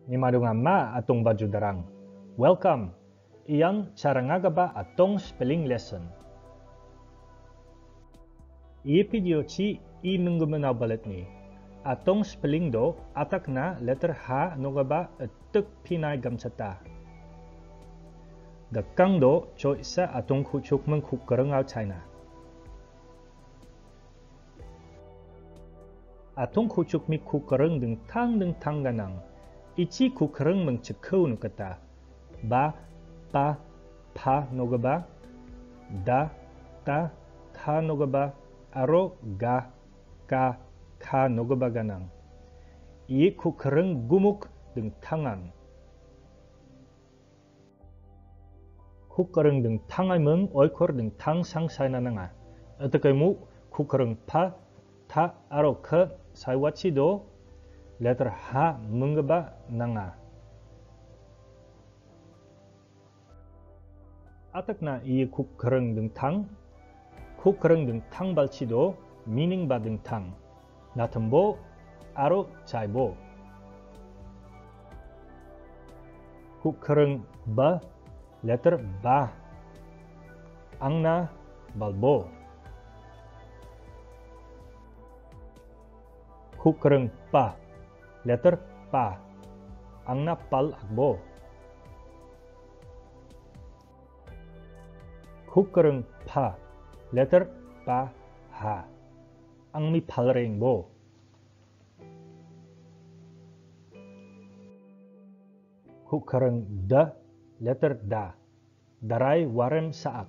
ni madungama atong baju darang. Welcome. Iyang cara ngagaba atong spelling lesson. I video ci i menggunakan balet ni. Atong spelling do atak na letter H nogaba etuk pinay gamsata. Dakang do choy sa atong kuchuk mengkukereng au China. Atong kuchuk mi kukereng deng tang ganang. Ichi kukereng mengcekau nukata. Ba, pa, pa nogaba. Da, ta, ta nogaba. Aro, ga, ka, ka nogaba ganang. I kukereng gumuk deng tangan. Kukereng deng tangai meng oikor deng tang sang sai nananga. Atakai mu kukereng pa, ta, aro ke sai wachi do letter H menggaba nanga. Atak na i kukereng deng tang balchi do meaning ba deng tang. Natembo aro chaibo. Kukereng ba letter ba. Angna balbo. Kukereng pa letter pa. Angna pal akbo. Kukereng pa letter pa ha. Ang mi palreng bo. Kukereng da letter da. Darai warem saak.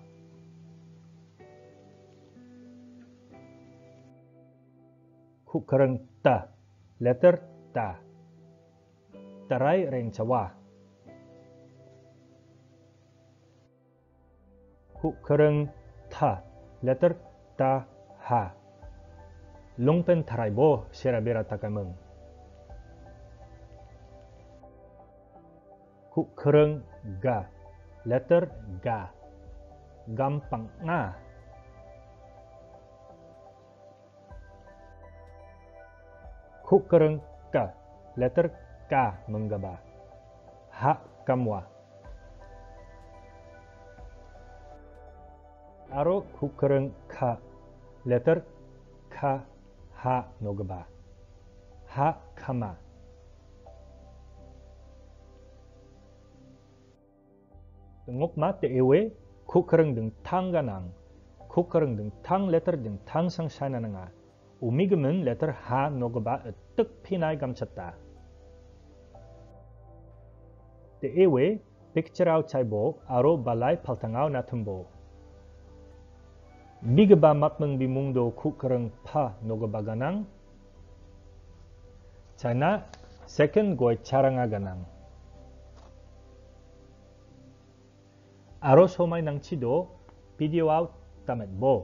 Kukereng ta letter ta. Darai reng cawa. Kukereng ta letter ta ha. Longpen tarai bo serabera takameng. Kukereng ga letter ga. Gampang nga. Kukereng ka letter ka menggaba. Ha kamwa. Aro kukereng ka letter ka ha nogaba. Ha kama. Tengok mate ewe kukereng deng tang ganang. Kukereng deng tang letter deng tang sang sana nga. Umigemen letter H nogaba etuk pinay gamsata. Te ewe picture au chaibo aro balay paltangau natumbo. Bigaba matmeng bimungdo kukereng pa nogaba ganang. China second goy charanga ganang. Aro somay nang chido video out tamet bo.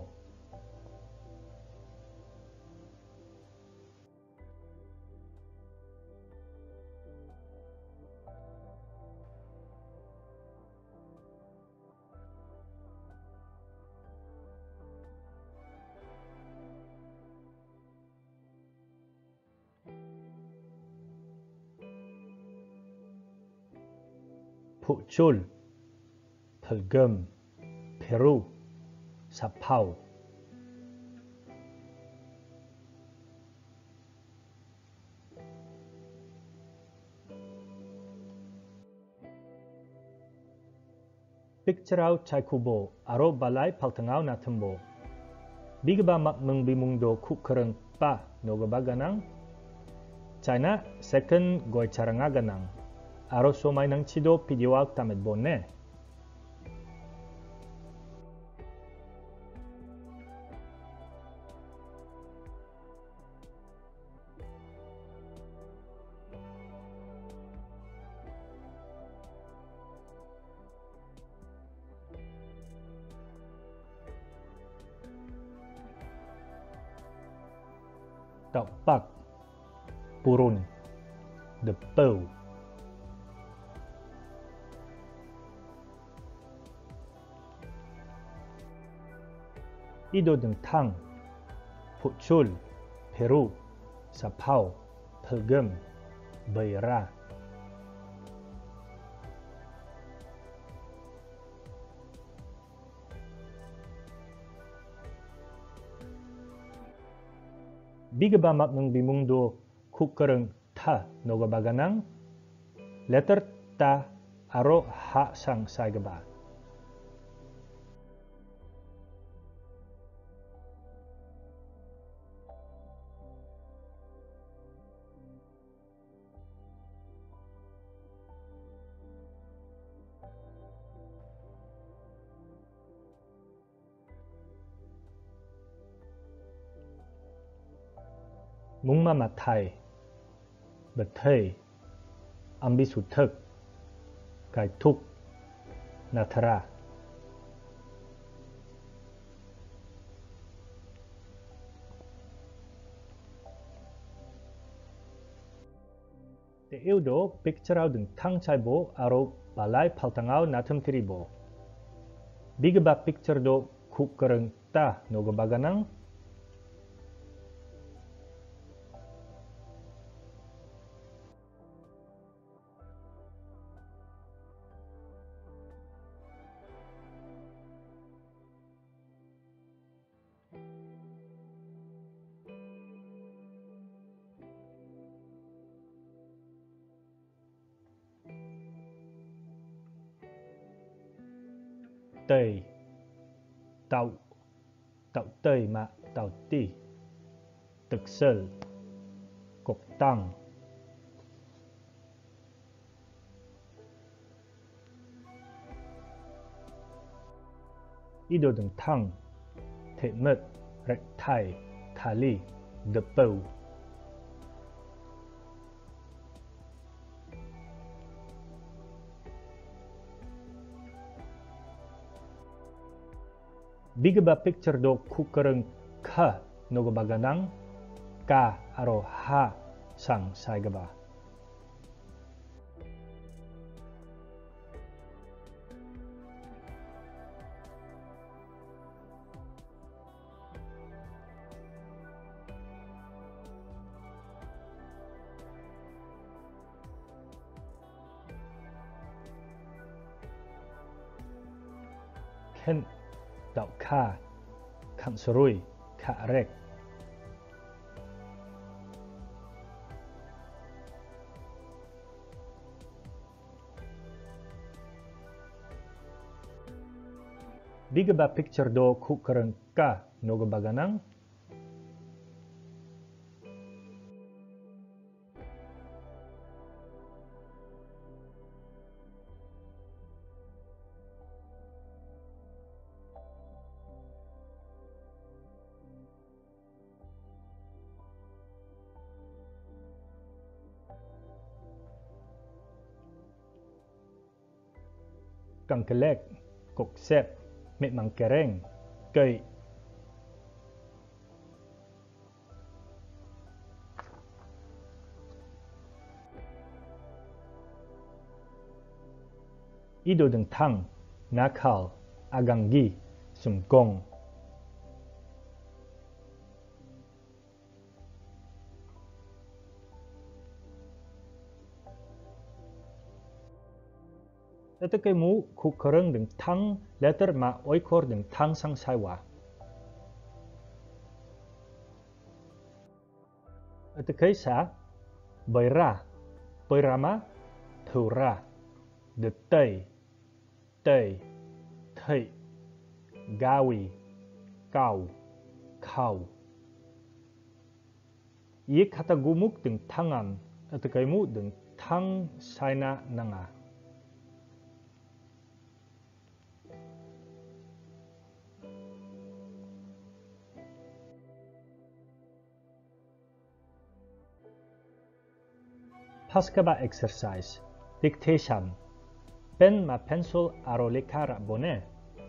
Pucul, pelgem, peru, sapau. Picture out caikubo aro balay paltangau natembo. Bigaba matmeng bimungdo kukereng pa nogaba ganang. China second goy charanga ganang. Aro somay nang chido video out tamet bonne. Tapak, purun, depau. Ido deng tang, pucul, peru, sapau, pelgem, beira. Biga ba mak ng bimung do ku kereng ta noga baganang? Letter ta aro ha sang sai gaba. Mung ma mặt thầy, bật thầy, ambi su thực, cải thúc, nathara. Te eudo picture deng thang chai bo aro balai paltangau natum tiribo. Biga ba picture do ku kereng ta noga baganang? Tây, tàu, tàu tây mà tàu ti, thực sự, cục tăng. Ido deng thang, thể mật, rạch thai, thali, đập bầu. Biga ba picture do ku kereng ka noga baganang? Ka aro ha sang sai gaba. Ken tau ka, kan serui, ka rek. Biga ba picture do ku kereng ka noga baganang? Kang kelek, kok sep, met mang kereng, kei. Ido deng thang, nakal, aganggi, sumkong. Letter kay mu ku kereng deng thang letter ma oikor deng thang sang saiwa. Letter kay sa baira, bairama, thura, de tei, thei, gawi, kau, kau. Ye kata gumuk deng tangan, letter kay mu deng thang saina nanga. Paskaba exercise, dictation, pen ma pencil aro lekara bone.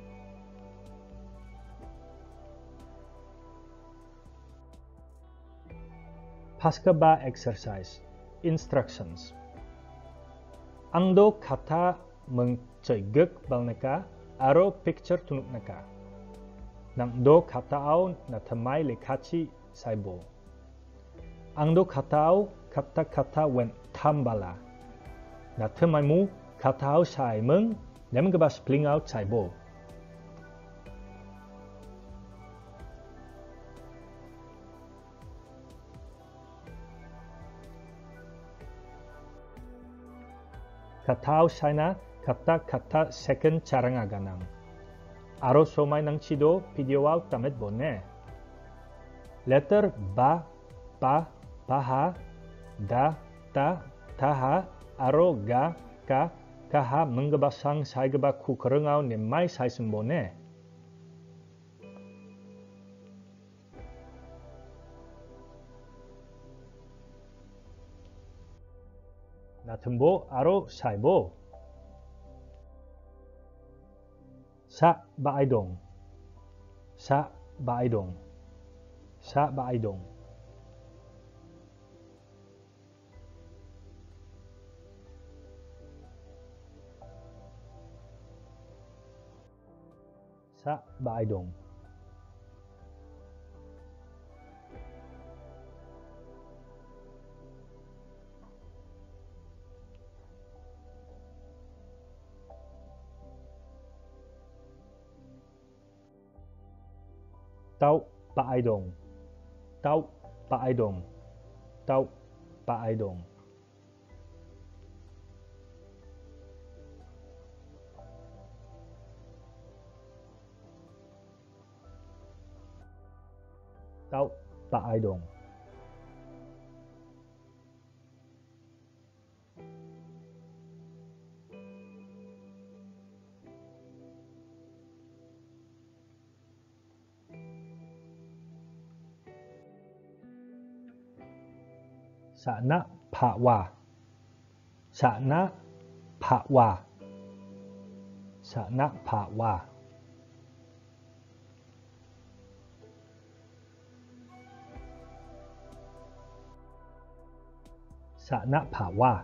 Paskaba exercise, instructions. Angdo kata mengcegek bal neka aro picture tunuk neka. Nang do kata au na tamai lekachi saibo. Angdo kata au kata-kata wen tambala. Na temai mu kata au sai meng nem geba spling out saibo. Katao China kata-kata second caranga ganang. Aro somai nang chido video au tamet bonne. Letter ba, pa, paha, da, ta, taha, aro ga, ka, kaha mengebasang saigeba ku kerengau ne mai sai sembone. Natembo aro saibo. Sa baaidong. Sa baaidong. Sa baaidong. Sa baaidong. Tau baaidong. Tau baaidong. Tau baaidong. Tau baaidong. Sana pawa. Sana pawa. Sana pawa. Sana pawa.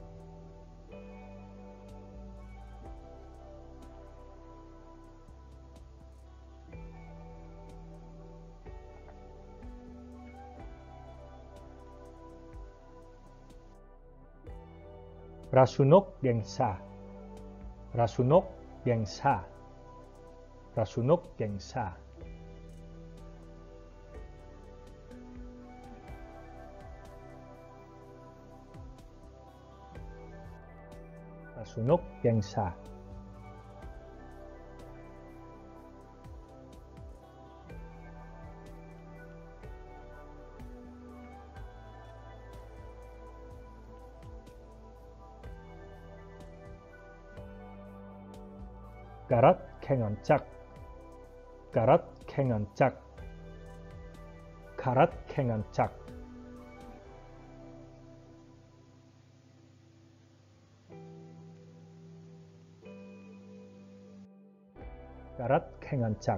Rasunok gengsa. Rasunok gengsa. Rasunok gengsa. Rasunok gengsa. Karat kengancak. Karat kengancak. Karat kengancak. Karat kengancak.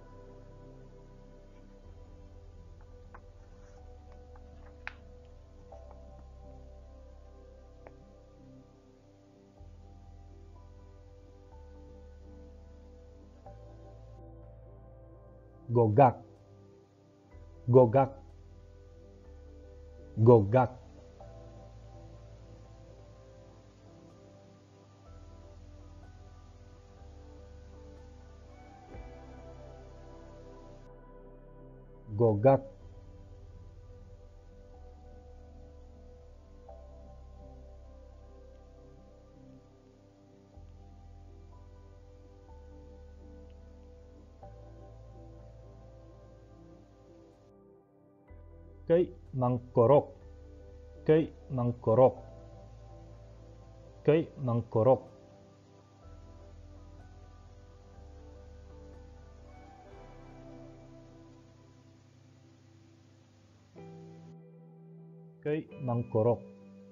Gogak. Gogak. Gogak. Gogak. Cây mangkorok. Cây mangkorok. Cây mangkorok. Cây mangkorok.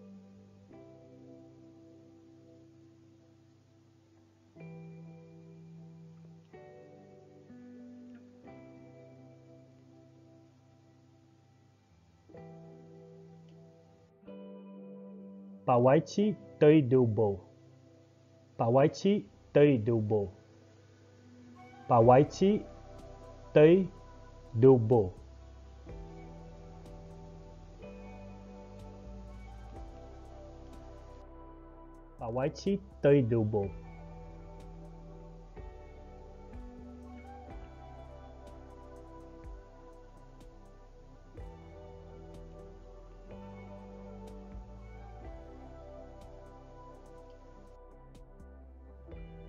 Pawaichi tơi dubo. Pawaichi tơi dubo. Pawaichi tơi dubo. Pawaichi tơi dubo.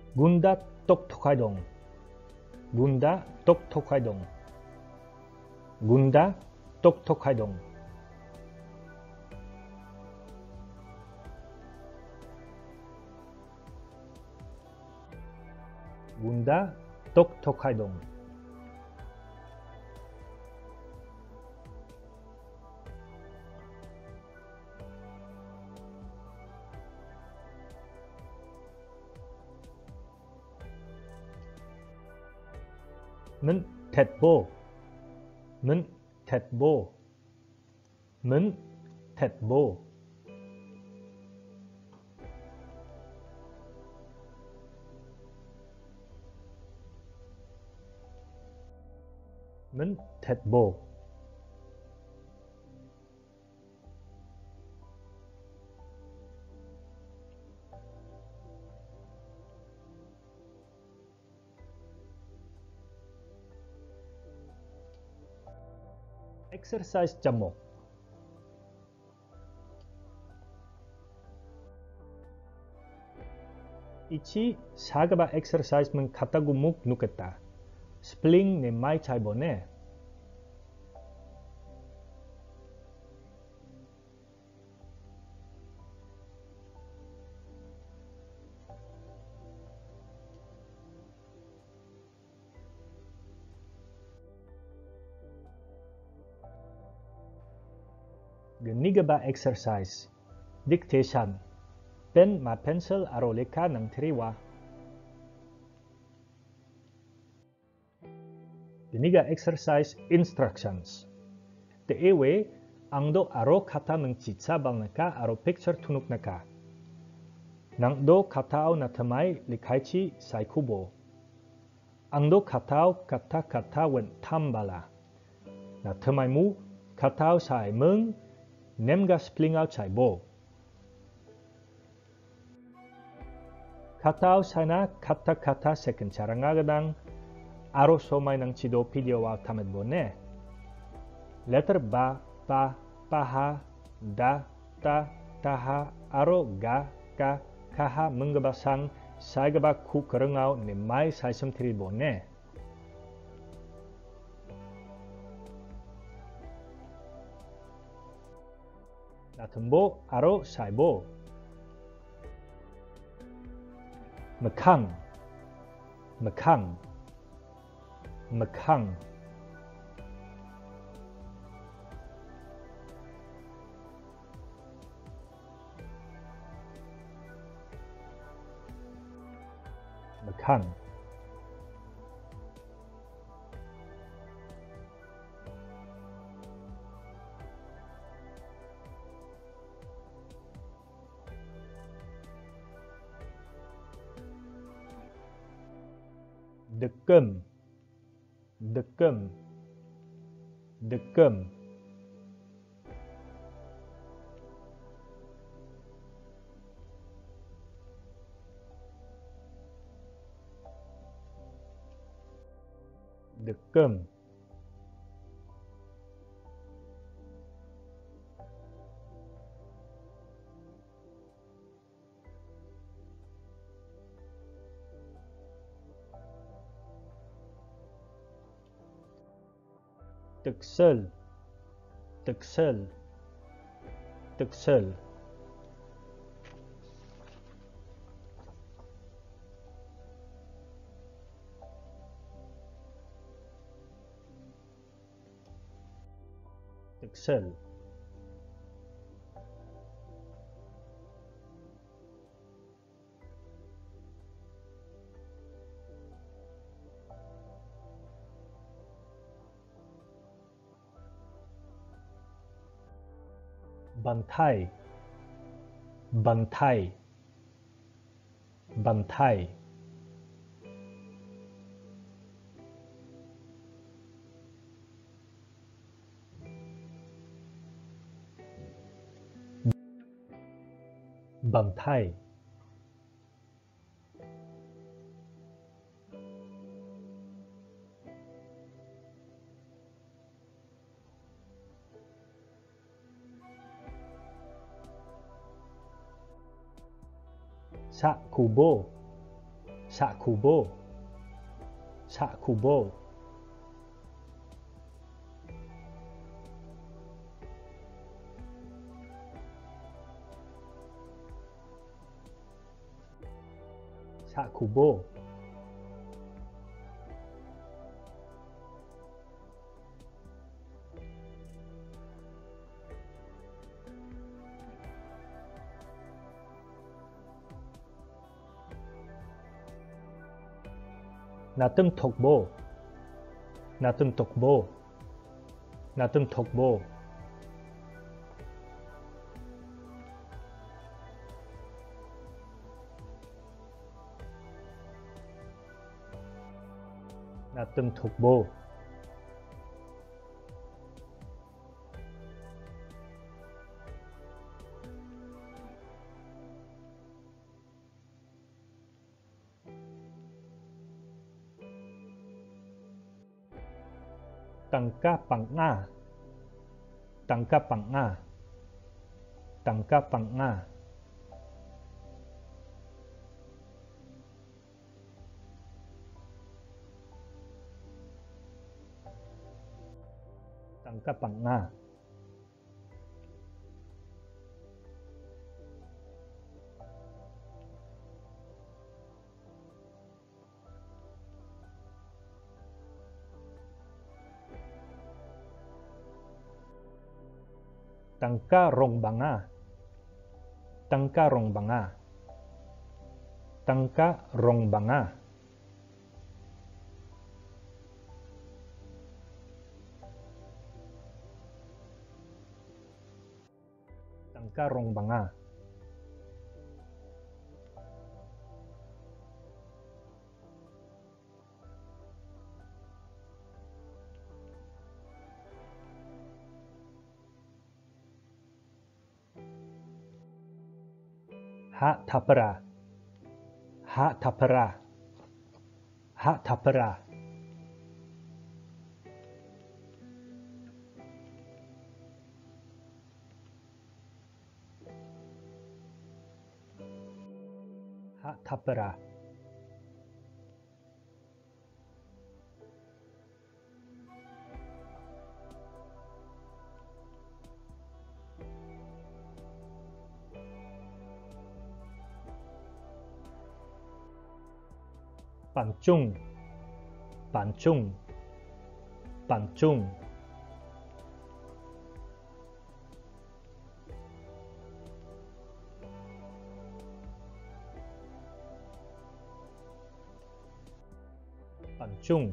Gunda 똑똑하이 dong. Gunda 똑똑하이 dong. Gunda 똑똑하이 dong. Gunda 똑똑하이 dong. Mình thẹt bồ. Mình thẹt bồ. Mình thẹt bồ. Mình thẹt bồ. Exercise jammok. Ichi sagaba exercise mình katagumuk nuketa. Spling ne mai chai bone. Genigaba exercise. Dictation. Pen ma pencil aro leka nang triwa. Geniga exercise instructions. Te ewe angdo aro kata mengcitsa bang naka aro picture tunuk naka. Nangdo katao na tamai likaichi sai kubo. Angdo katao kata wen tambala. Na tamai mu katao sai meng nemga splingao chai bo. Katao sana kata second carangagadang aro somai nang cido video wa tamet bone. Letter ba, pa, paha, da, ta, taha, aro ga, ka, kaha menggabasang sai gaba ku kerengau ne mai sai semtiri bone. Natembo aro sai bo. Mekang. Mekang. Mekang. Mekang. Dekem. Dekem. Dekem. Dekem. Teksel. Teksel. Teksel. Teksel. Bantai. Bantai. Bantai. Bantai. Sa kubo. Sakubo. Sakubo. Sakubo. Natum tokbo. Natum tokbo. Natum tokbo. Natum tokbo. Tangka pang'a. Tangka pang'a. Tangka pang'a. Tangka pang'a. Tangka rong banga. Tangka rong banga. Tangka rong banga. Tangka rong banga. Ha tapera. Ha tapera. Ha tapera. Ha tapera. Pancung. Pancung. Pancung. Pancung.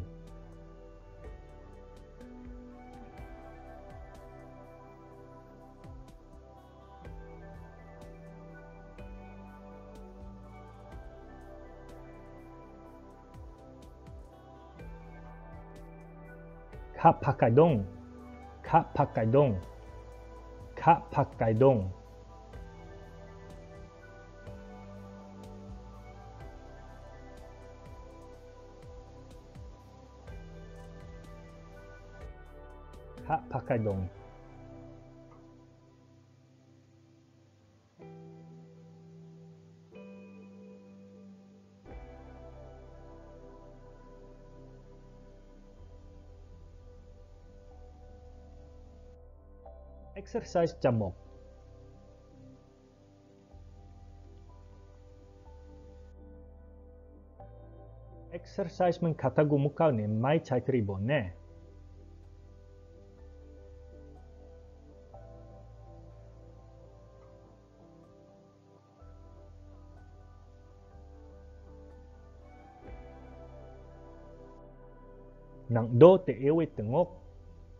Kap Pakkaidong. Kap Pakkaidong. Kap Pakkaidong. Kap Pakkaidong. Exercise camok. Exercise mengkatagumukaw ni may chaitribo ne. Nang do te ewe tengok.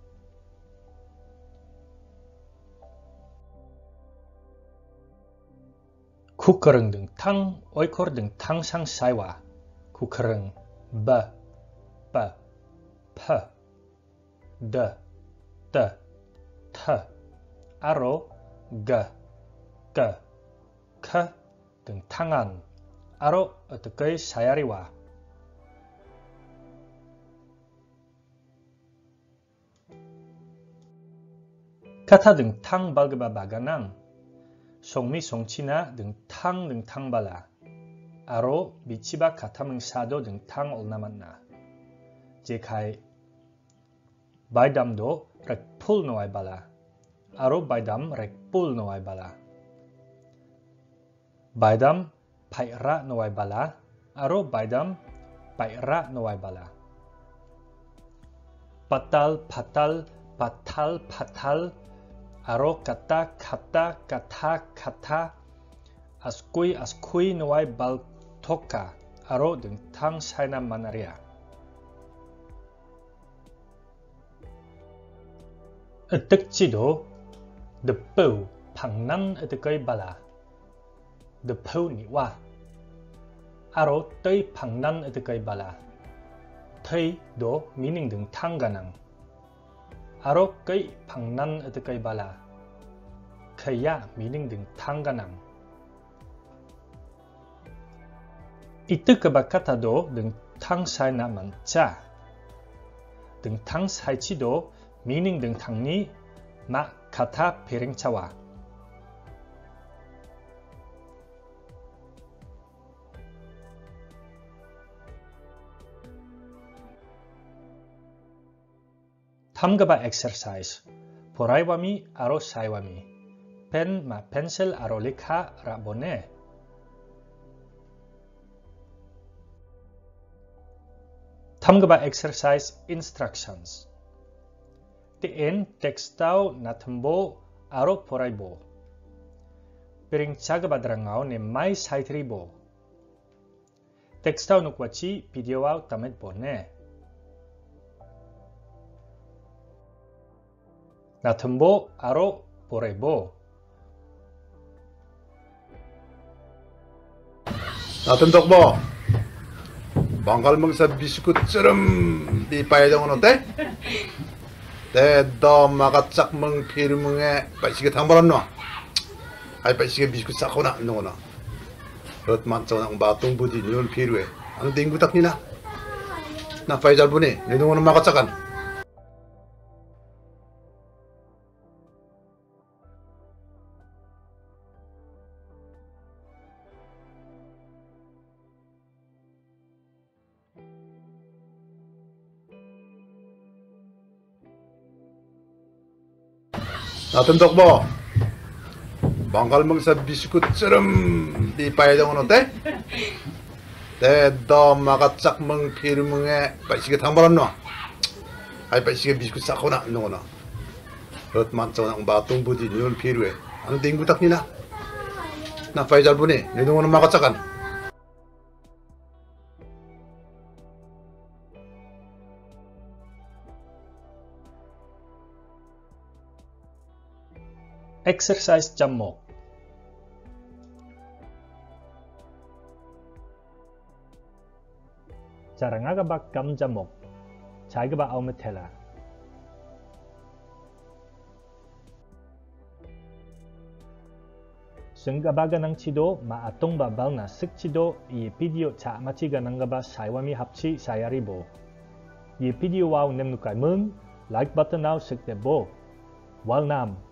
Kukereng deng tang oikor deng tang sang saiwa. Kukereng ba pa pa da ta ta aro ga ka ka deng tangan aro 어떻게 sayariwa. Kata deng tang balgeba baganang. Songmi songchina deng tang bala. aro bichiba katameng sado deng tang olnamatna. Jekai baidamdo rek pul noai bala. Aro baidam rek pul noai bala. Baidam paira noai bala. Aro baidam paira noai bala. Patal patal patal patal. Aro kata kata kata kata. Askui askui noai bal toka. Aro deng tang saina manaria. Etekcido depau pangnan etekai bala. Depau ni wa. Aro tei pangnan etekai bala. Tei do meaning deng tangganang. Aro kai pangnan etekai bala. Kaya meaning deng tangganang. Itu kebakata do deng tang sai na manca. Deng tang sai cido meaning deng tangni ma kata piring cawa. Tamgaba exercise. Poraiwami aro saiwami. Pen ma pensel aro likha rabone. Tamgaba exercise instructions. Tiin tekstau natembo aro poraibo. Piring cagaba drangau ne mai saitribo. Tekstau nukwaci videoau tamet bone. Natembo aro poraibo. 나든덕보 망갈멍사 비스쿠트처럼 비빠이동은 어때? 대더 마가짝멍 피르멍에 빠시게 당발았노 아이 빠시게 비스쿠트 싸거나 노거나 엇만쩌나 바통부지 니온 피르에 안 땡구 딱니나 나 빠이 잘 보니 내 동원은 마가짝안 나든덕보 망갈멍사 비스쿠트처럼 비빠이동은 어때? 대더 마가짝멍 피르멍에 빠시게 당발았노 아이 빠시게 비스쿠트 싸거나 노거나 엇만쩌나 바통부지 니온 피르에 안 땡구 딱니나 나 빠이 잘 보니 내 동원은 마가짝안 Exercise jammok. Jarangagaba gam jammok. Jagaba aumetela. Senggabaga nang cido ma atong babal na sek cido i video ca maciga nanggaba saiwami hapci sayaribo. I video wow nem nukai mung like button now sek debo. Walnam.